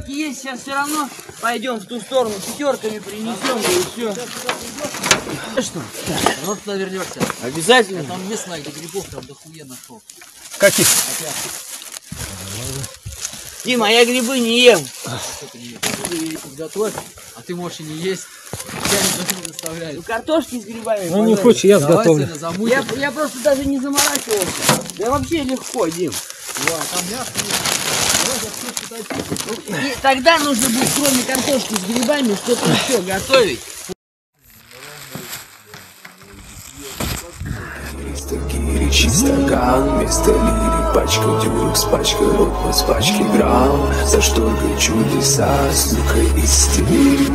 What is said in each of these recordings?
пятерки есть, сейчас все равно пойдем в ту сторону, пятерками принесем, и все. Что? Вот туда вернешься. Обязательно. Я там место, где грибов там дохуя нашел. Каких? Дима, а я грибы не ем. Что ты не ешь? Готовь, а ты можешь и не есть. Я не заставляю. Ну, картошки с грибами. Ну не хочешь, я сготовлю. Я просто даже не заморачивался. Да вообще легко, Дим. Там мясо есть. И тогда нужно будет, кроме картошки с грибами, что-то еще готовить. Чисто стакан, вместо лири пачка дюрок с пачкой рот, с пачки грамм. За шторкой чудеса, стука из Сибири.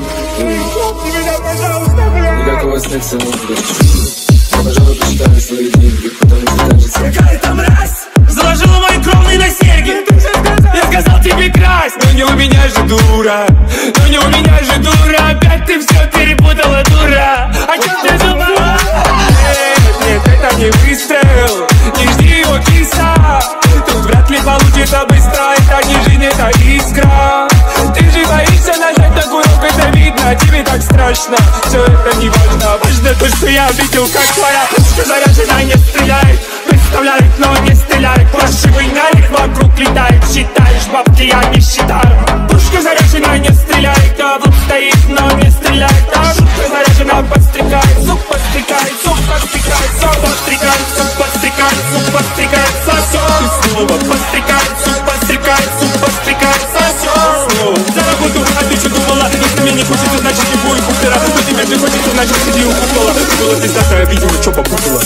Никакого секса не будет. Пожалуй, посчитали свои деньги, потом заканчивается. Какая там мразь заложила мои кровные на серьги. Я сказал тебе красть, но не у меня же дура. Но не у меня же дура. Опять ты все перепутала, дура. О чем ты думала? Нет, это не выстрел. Не жди его, киса. Тут вряд ли получится быстро. Это не жизнь, это искра. Ты же боишься нажать на курок, это видно. Тебе так страшно, все это не важно. Важно то, что я видел, как твоя пушка заряжена, не стреляет. Представляет, но не стреляет. Фальшивый налик вокруг летает. Считаешь бабки, я не считаю. Пушка заряжена, не стреляет. А вот стоит, но не стреляет. А шутка заряжена, подстрекает. Зуб подстрекает, зуб подстрекает. Зуб подстрекает, зуб подстрекает. Зуб подстрекает, сосет. И снова подстрекает, зуб подстрекает. Зуб подстрекает, сосет. За работу, а ты что думала? Если мне не хочется, значит не будет купера. Но тебе же хочется, значит сиди у купола. Было пиздатая, видимо, что попутала.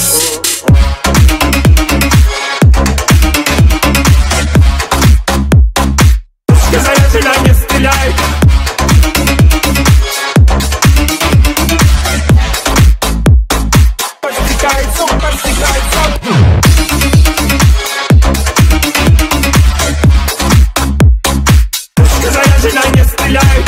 Заряжена, не стреляет. Подстрекает, зуб подстрекает, зуб. Заряжена, не стреляет.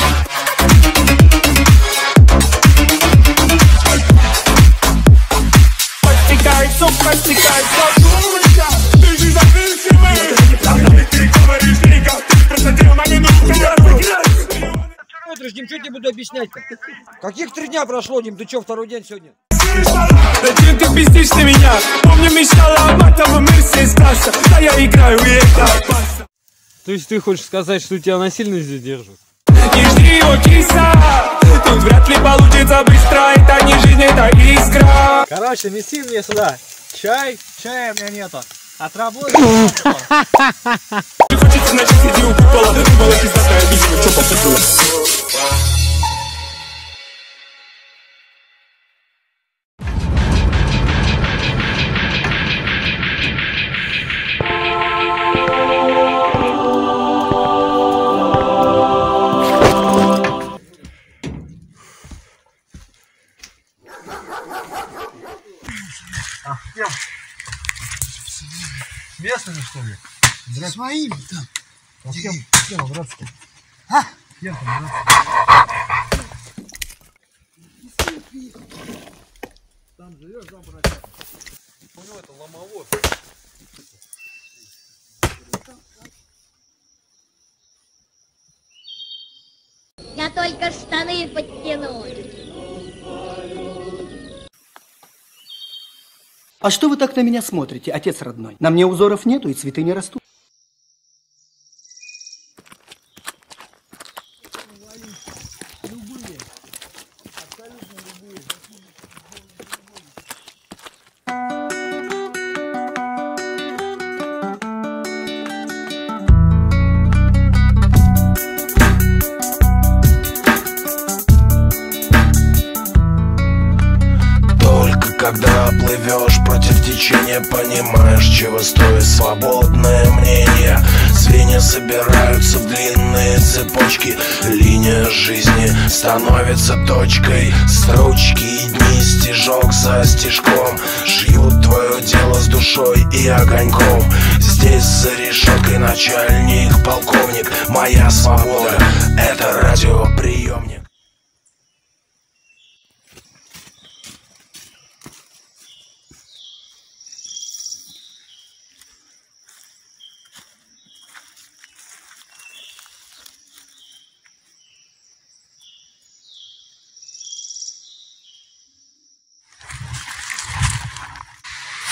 Подстрекает, зуб подстрекает, зуб. Ты же зависимый. Ты говоришь, никак. Смотришь, Дим, что тебе буду объяснять-то? Каких 3 дня прошло, Дим? Ты что, второй день сегодня? Зачем ты пиздишь на меня? Помню, мечтала об этом, Мерси из класса. Да я играю, и это опасно. То есть ты хочешь сказать, что тебя насильно здесь держат? Не жди его, киса. Тут вряд ли получится быстро. Это не жизнь, это искра. Короче, неси мне сюда чай. Чая у меня нету. Отработай. Хочется, значит, сиди у купола. Было пиздатая, видимо, что попутала. Местными, что ли? Своими там. А с кем драться? А? С кем там драться? Там живешь, там брать. У него это ломовод. Я только штаны подтяну. А что вы так на меня смотрите, отец родной? На мне узоров нету и цветы не растут. Когда плывешь против течения, понимаешь, чего стоит свободное мнение. Звенья собираются в длинные цепочки. Линия жизни становится точкой. Строчки и дни, стежок за стежком, шьют твое дело с душой и огоньком. Здесь за решеткой начальник, полковник. Моя свобода — это радиоприемник.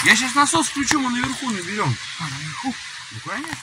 Я сейчас насос включу, мы наверху наберем. А, наверху? Ну, конечно.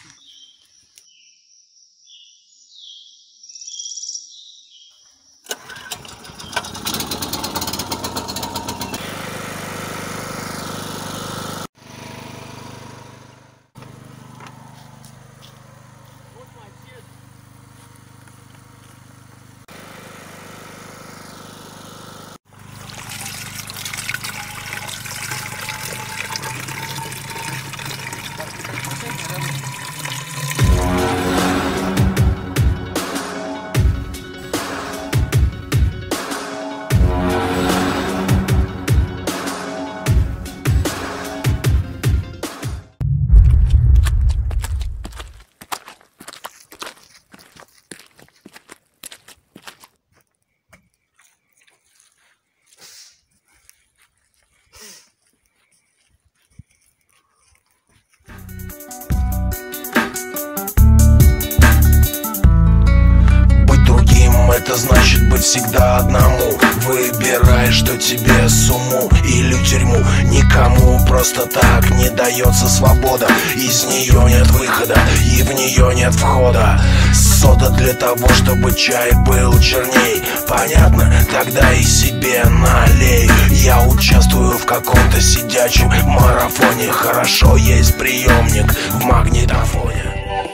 Это значит быть всегда одному. Выбирай, что тебе сумму или тюрьму. Никому просто так не дается свобода. Из нее нет выхода и в нее нет входа. Сода для того, чтобы чай был черней. Понятно? Тогда и себе налей. Я участвую в каком-то сидячем марафоне. Хорошо, есть приемник в магнитофоне.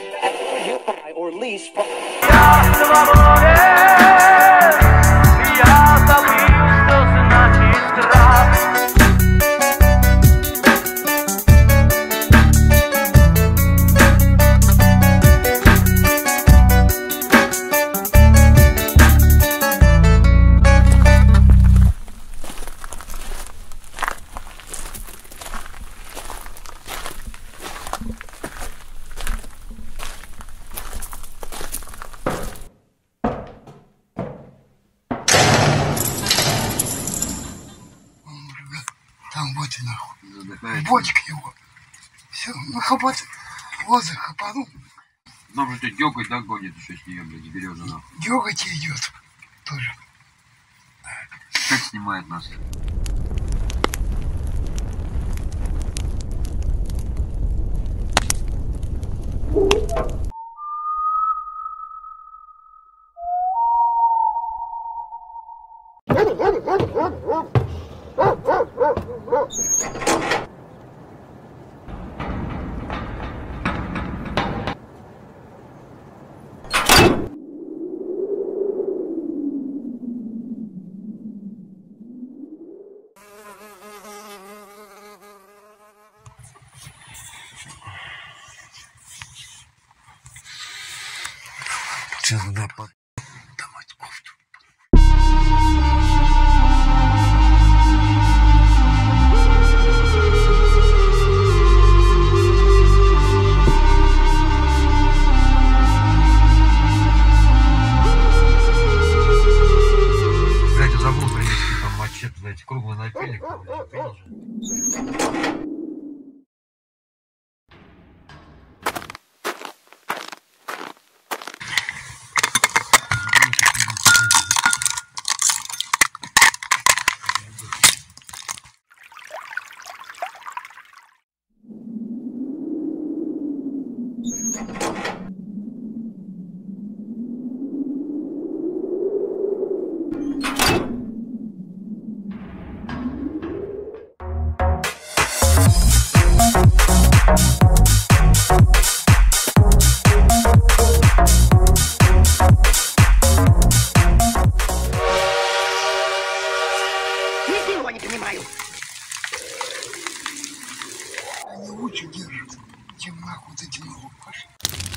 Там вот и нахуй. Бочка его. Все, ну хапать. Лозы хапанул. Нам же дёготь догонит еще с нее, блядь, береза нахуй. Дёготь идет тоже. Как снимает нас? Сейчас надо давать кофту. Блядь, я забыл принести там мачете, блядь, круглый напильник. Видел же? Ничего не понимаю. Они лучше держат, чем нахуй эти новые пошли.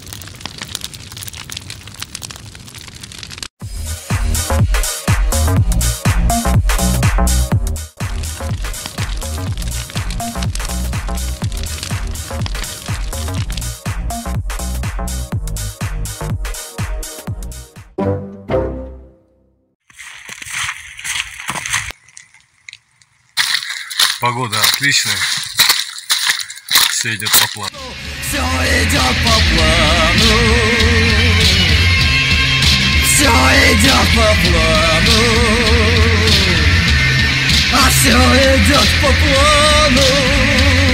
Погода отличная. Все идет по плану. Все идет по плану. Все идет по плану. А все идет по плану.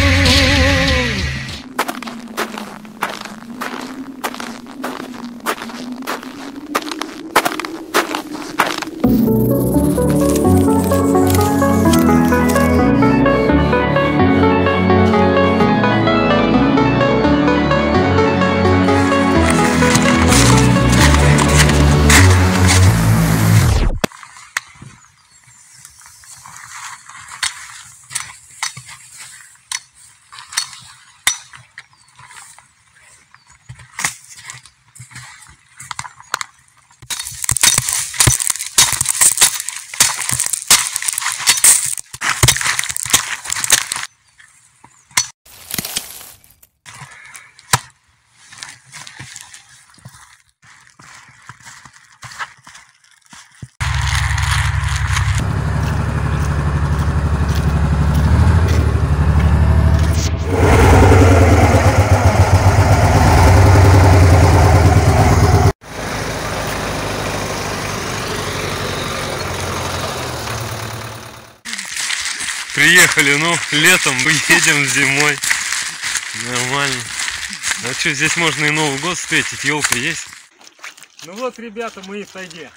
приехали, ну, летом, едем зимой. Нормально. А что, здесь можно и Новый год встретить, елка есть? Ну вот, ребята, мы и в тайге.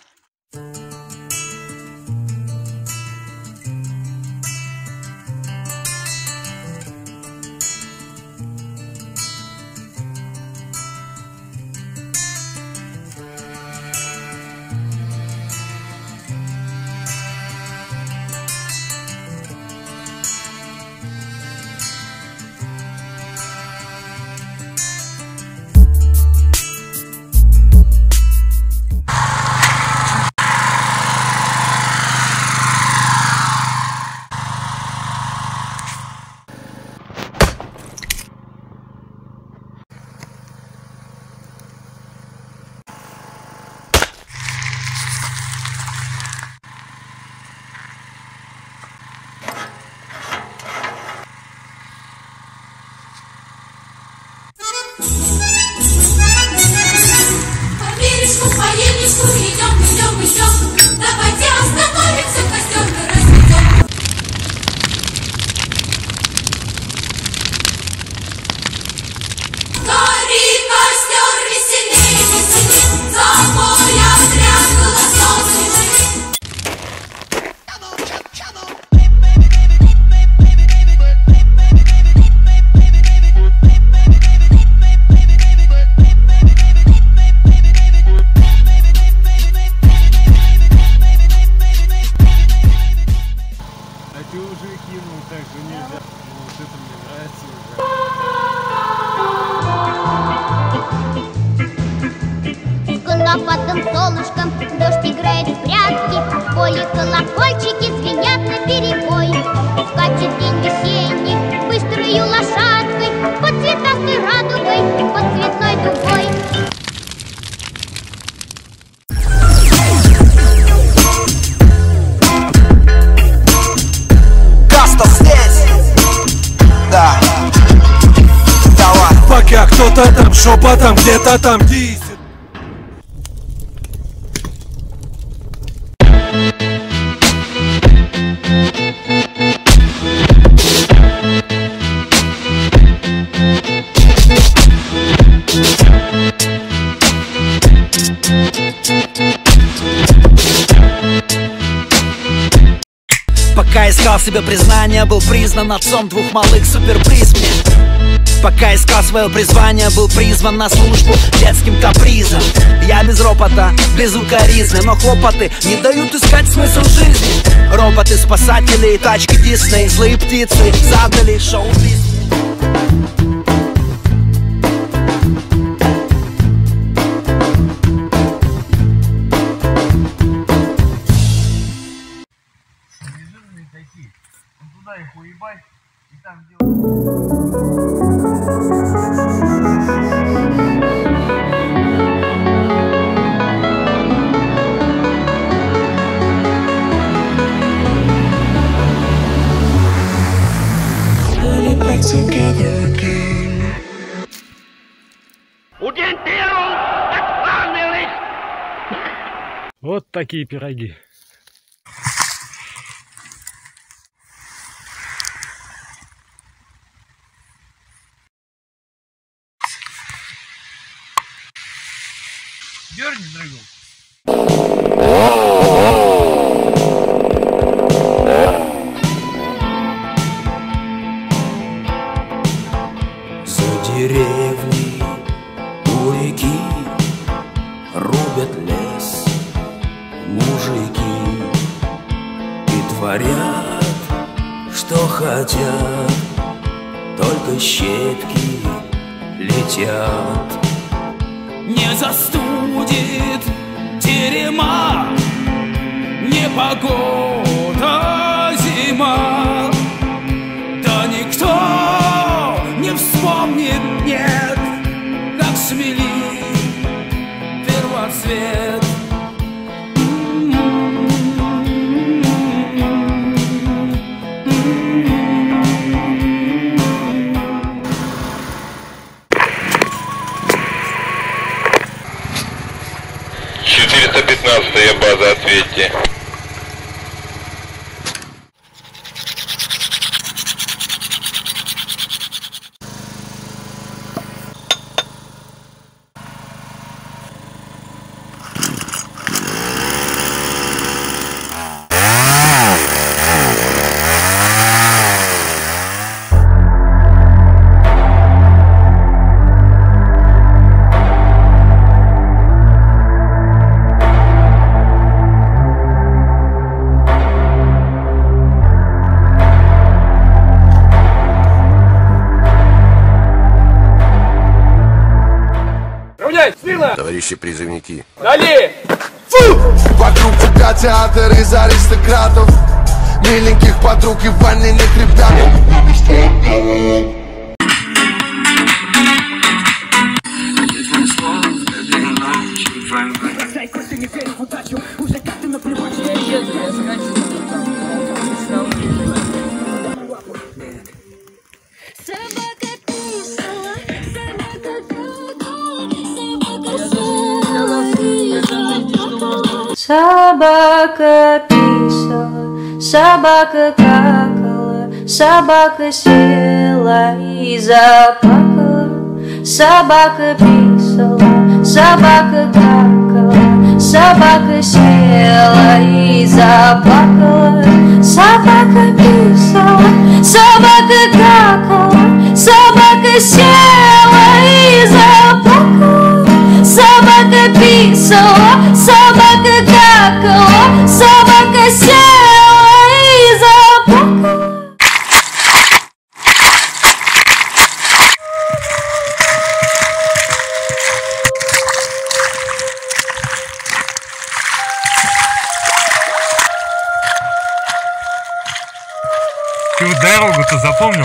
Конопатым солнышком дождь играет в прятки, в поле колокольчики звенят наперебой. Скачет день весенний быстрою лошадкой, под цветастой радугой, под цветной дугой. Кастл здесь, да, давай. Пока кто-то там шепотом где-то там дизель. Пока искал себе признание, был признан отцом двух малых суперприз мне. Пока искал свое призвание, был призван на службу детским капризом. Я без ропота, без укоризны, но хлопоты не дают искать смысл жизни. Роботы, спасатели и тачки Дисней, злые птицы задали шоу-бизнес. Туда их уебать и там Вот такие пироги. дерни, дрыгу. За деревней у реки рубят лес мужики и творят, что хотят, только щепки летят. Не застудит терема непогода зима, да никто не вспомнит, нет, как смели первоцвет. База, ответьте. Стрелять! Смирно! Товарищи призывники. Далее! Вокруг тебя театр из аристократов, миленьких подруг и ванильных ребят. Собака писала, собака какала, собака села и заплакала. Собака писала, собака какала, собака села и заплакала. Собака писала, собака какала, собака села и заплакала. Собака писала, собака какала, собака села и заплакала. Ты вот дорогу-то запомнил?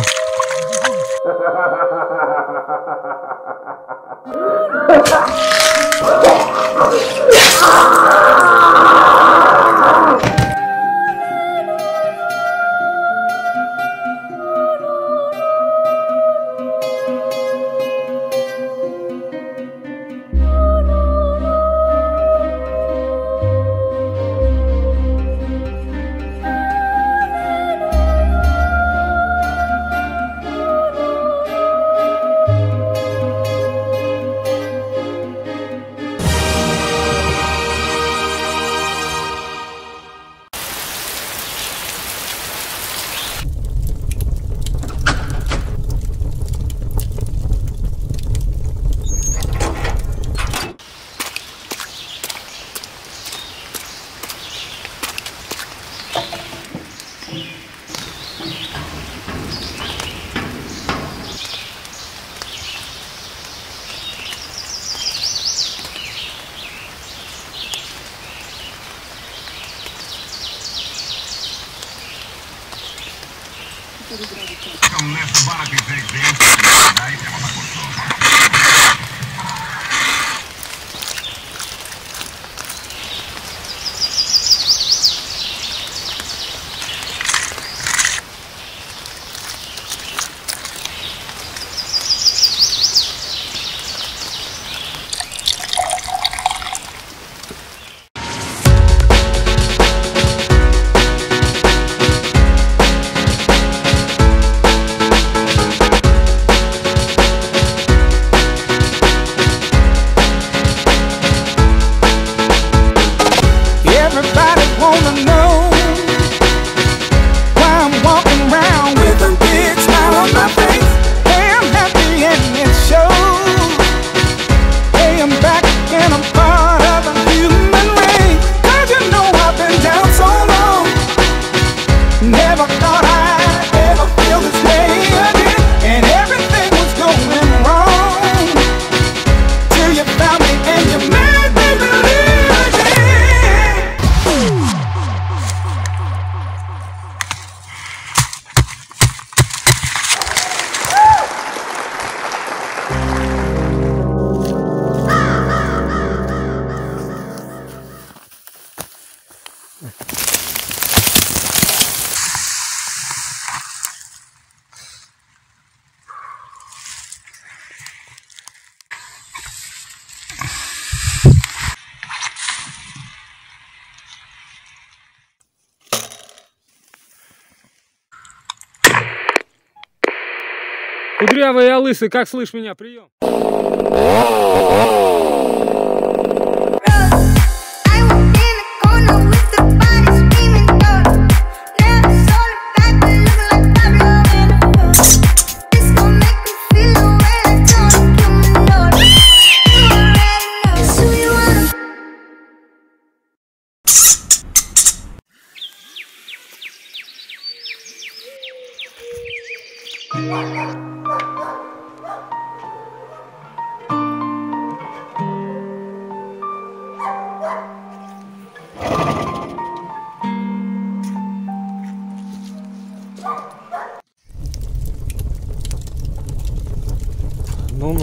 Кудрявый и лысый, как слышь меня? Прием.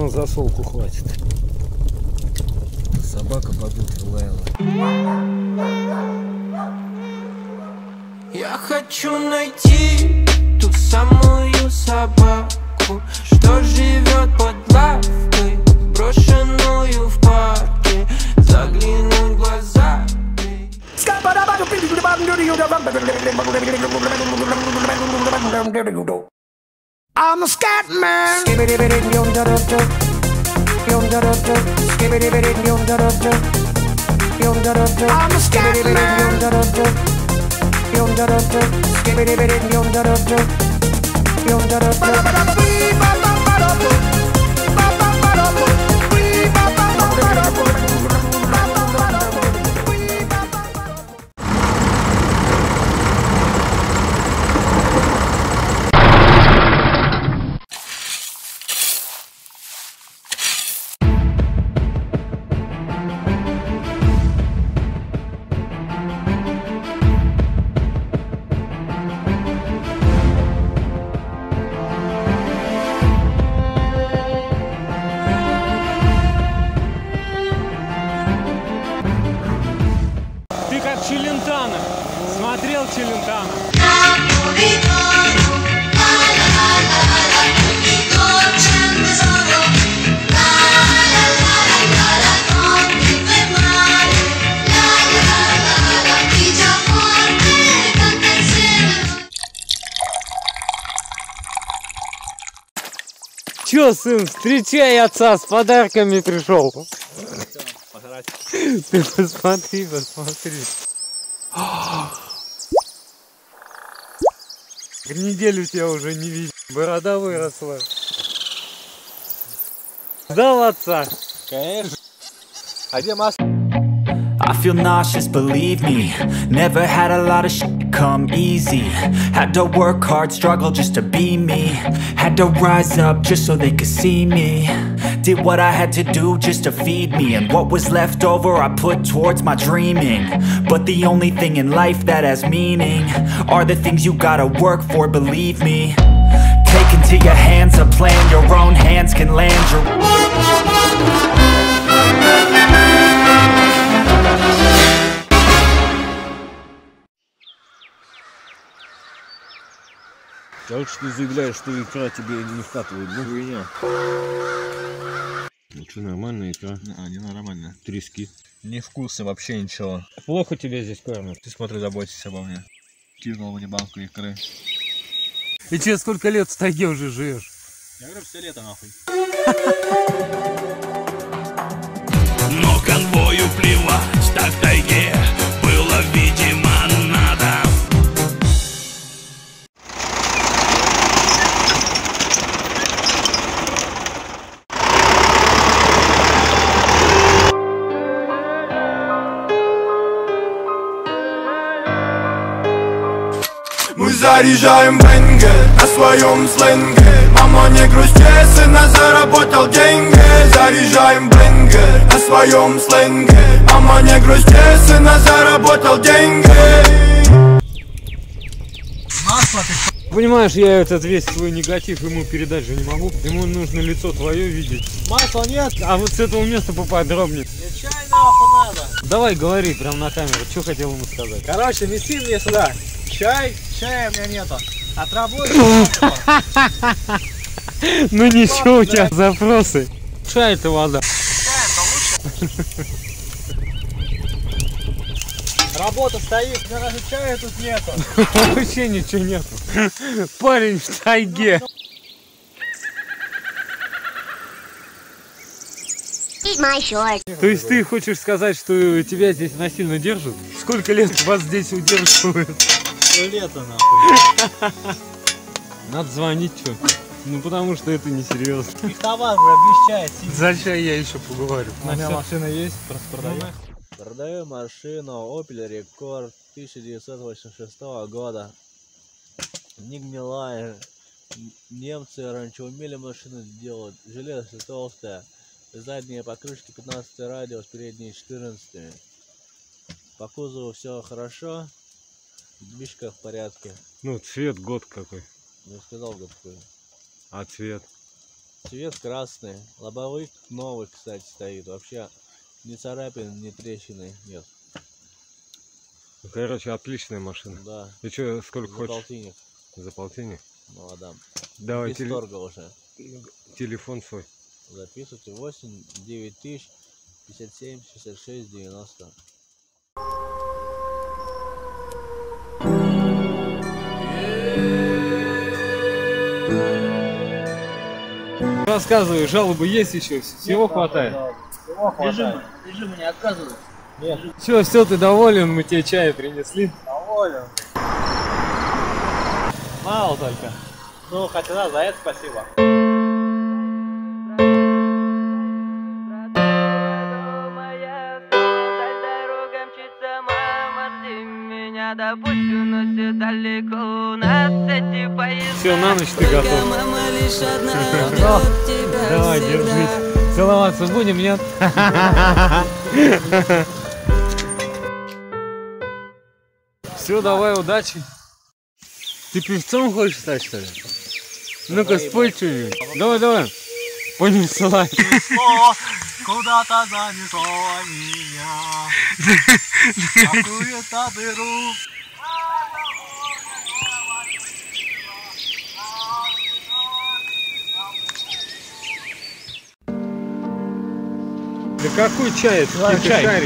равно засолку хватит. Собака подуть лаяла. Я хочу найти ту самую собаку, что живет под лавкой, брошенную в парке, заглянуть в глаза. I'm a scat man. I'm a scat Ты как Челентано. Смотрел Челентано? Чё, сын, встречай отца, с подарками пришел. Ты посмотри, посмотри. Неделю тебя уже не видел. Борода выросла. Ждал отца. Конечно. А где маска? I feel nauseous, believe me. Never had a lot of shit come easy. Had to work hard, struggle just to be me. Had to rise up just so they could see me. Did what I had to do just to feed me. And what was left over I put towards my dreaming. But the only thing in life that has meaning are the things you gotta work for, believe me. Take into your hands a plan your own hands can land your... Короче, ты заявляешь, что икра тебе не вкатывает, да? Хуйня. Ну что, нормальная икра? А, не нормально. Трески. Невкусно вообще ничего. Плохо тебя здесь кормят. Ты смотри, заботься обо мне. Кинул мне банку икры. И че, сколько лет в тайге уже живешь? Я говорю, все лето нахуй. Но конвою плевать, так тайге было, видимо, надо. Мы заряжаем бенгер на своем сленге. Мама, не грусти, сына заработал деньги. Заряжаем бенгер на своем сленге. Мама, не грусти, сына заработал деньги. Понимаешь, я этот весь свой негатив ему передать же не могу. Ему нужно лицо твое видеть. Масла нет. А вот с этого места поподробнее. Мне чай нахуй надо. Давай говори прям на камеру, что хотел ему сказать. Короче, неси мне сюда. Чая у меня нету. Отработай. Ну ничего, у тебя запросы. Чай это вода. Работа стоит, у меня даже чая тут нету. Вообще ничего нету. Парень в тайге. То есть ты хочешь сказать, что тебя здесь насильно держат? Сколько лет вас здесь удерживают? Лето нахуй. Надо звонить, что? Ну потому что это несерьезно. Их товар, бля, без чая. За чай я еще поговорю. У меня машина есть, просто продаю. Продаю машину Opel Rekord 1986 года. Не гнилая. Немцы раньше умели машины делать. Железо толстое. Задние покрышки 15 радиус, передние 14. По кузову все хорошо. Движка в порядке. Ну, цвет год какой. Не сказал год какой. А цвет? Цвет красный. Лобовик новый, кстати, стоит. Вообще ни царапин, ни трещины нет. Короче, отличная машина. Да. И что, сколько За хочешь? полтинник. За полтинник? Ну, Адам. Давай без торга уже. Телефон свой. Записывайте 8 9000 57 66 90. Рассказывай, жалобы есть еще? Всего хватает? Режим не отказывает. Нет. Все, ты доволен? Мы тебе чай принесли. Доволен. Мало только. Ну, хотя за это спасибо. Все, на ночь ты готов. Давай, держись. Целоваться будем, нет? Все, давай, удачи. Ты певцом хочешь стать, что ли? Ну-ка, спой что-нибудь. Давай. Понесла. Куда-то занесло меня. Какую-то дыру. Да какой чай? Это какие-то шарики.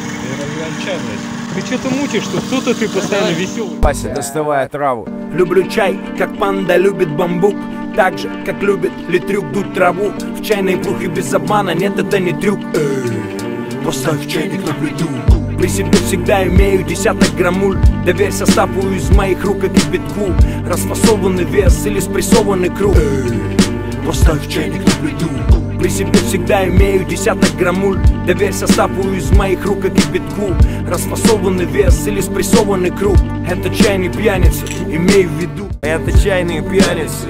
Ты что-то мутишь, что кто-то ты постоянно веселый. Вася, доставая траву. Люблю чай, как панда любит бамбук. Так же, как любит литрюк дуть траву. В чайной брухе без обмана, нет, это не трюк. Поставь чайник на плиту. При себе всегда имею десяток граммуль. Доверь составу из моих рук, как кипятку. Расфасованный вес или спрессованный круг. Поставь чайник на плиту. При себе всегда имею десяток граммуль. Доверь составу из моих рук, как кипятку. Расфасованный вес или спрессованный круг. Это чайные пьяницы, имею в виду. Это чайные пьяницы.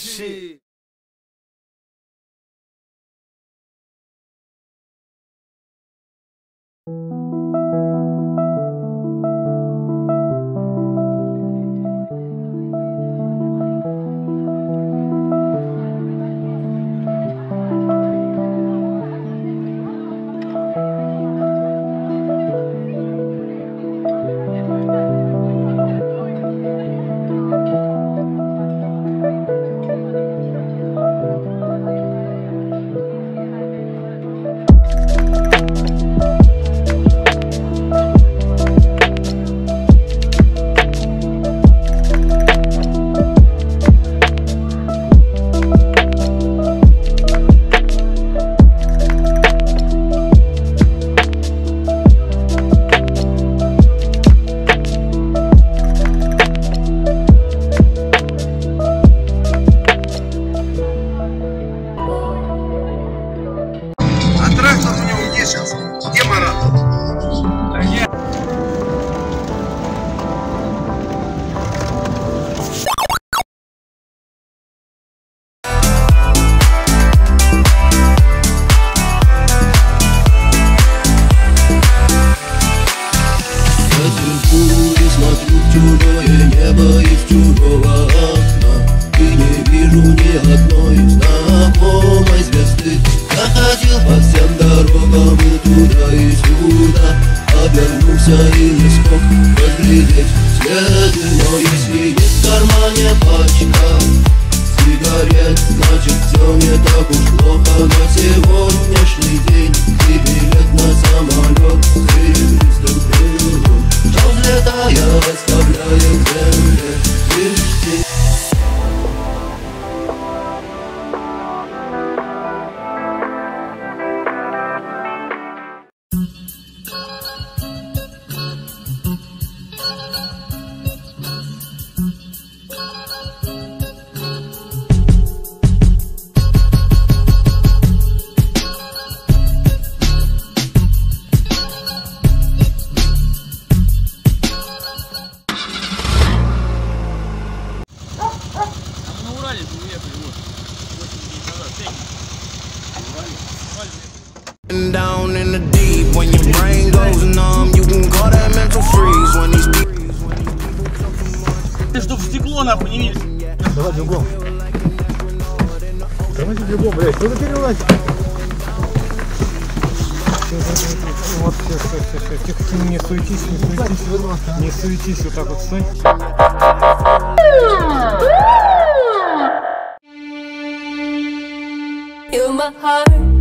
Down in the deep, when your brain goes numb, you can call that mental freeze. When these Ты чтоб в стекло нахуй не видишь. Давай бегом. Переносить любого, блядь, что-то переносить. Вот, все. Тихо, не суетись, не суетись, вот так вот стой. You're my heart.